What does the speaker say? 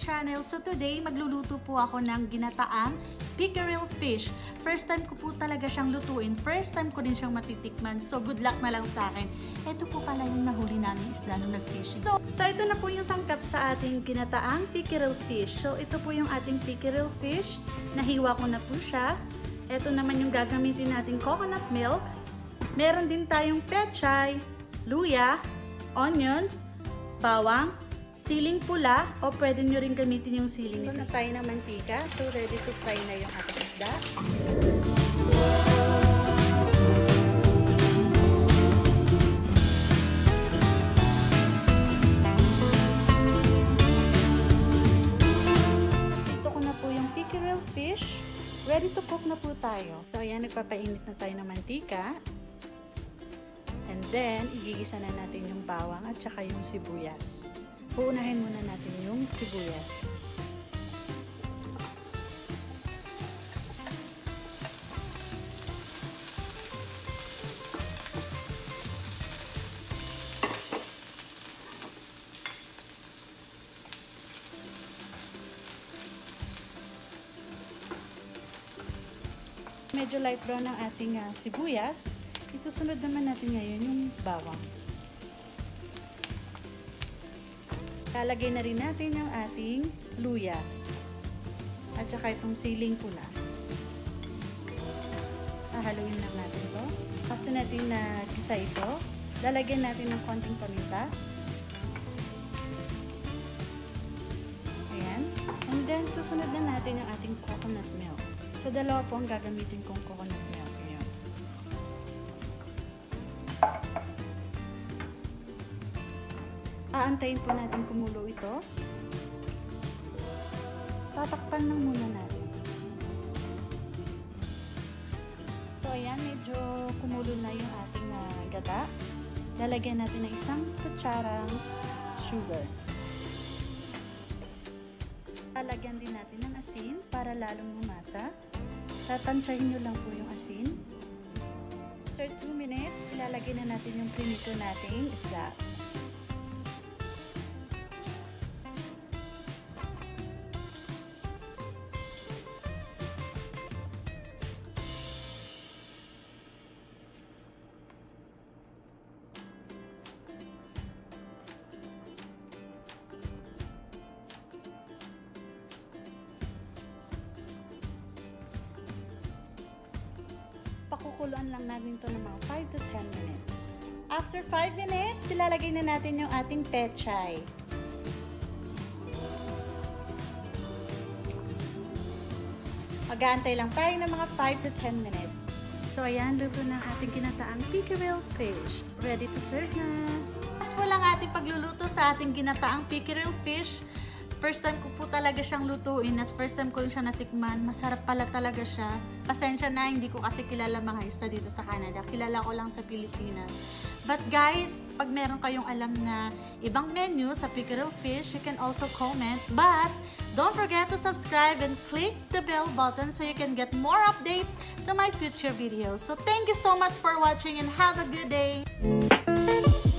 channel. So today, magluluto po ako ng ginataang pickerel fish. First time ko po talaga siyang lutuin. First time ko din siyang matitikman. So good luck na lang sa akin. Ito po pala yung nahuli namin isda nung nag-fishing. So ito na po yung sangkap sa ating ginataang pickerel fish. So ito po yung ating pickerel fish. Nahiwa ko na po siya. Ito naman yung gagamitin nating coconut milk. Meron din tayong pechay, luya, onions, bawang, siling pula, o pwede nyo rin gamitin yung siling. So, na tayo ng mantika. So, ready to fry na yung ating isda. Ito ko na po yung pickerel fish. Ready to cook na po tayo. So, ayan, nagpapainit na tayo ng mantika. And then, igigisa na natin yung bawang at saka yung sibuyas. Uunahin muna natin yung sibuyas. Medyo light brown ang ating sibuyas. Isusunod naman natin ngayon yung bawang. Lalagay na rin natin yung ating luya. At saka itong siling pula. Hahaluin lang natin ito. After natin na gisa ito, lalagyan natin ng konting paminta. Ayan. And then, susunod na natin yung ating coconut milk. So, dalawa po ang gagamitin kong coconut milk. Aantayin po natin kumulo ito. Tatakpan lang muna natin. So, ayan, medyo kumulo na yung ating gata. Lalagyan natin ng isang kutsarang sugar. Lalagyan din natin ng asin para lalong lumasa. Tatansyahin nyo lang po yung asin. After 2 minutes, ilalagay na natin yung prinito nating isda. Pakukuluan lang natin ito ng mga 5 to 10 minutes. After 5 minutes, ilalagay na natin yung ating pechay. Mag-aantay lang tayo ng mga 5 to 10 minutes. So, ayan, luto na ang ating ginataang pickerel fish. Ready to serve na! As po lang ating pagluluto sa ating ginataang pickerel fish. First time ko po talaga siyang lutuin at first time ko rin siya natikman. Masarap pala talaga siya. Pasensya na, hindi ko kasi kilala mga isda dito sa Canada. Kilala ko lang sa Pilipinas. But guys, pag meron kayong alam na ibang menu sa pickerel fish, you can also comment. But don't forget to subscribe and click the bell button so you can get more updates to my future videos. So thank you so much for watching and have a good day!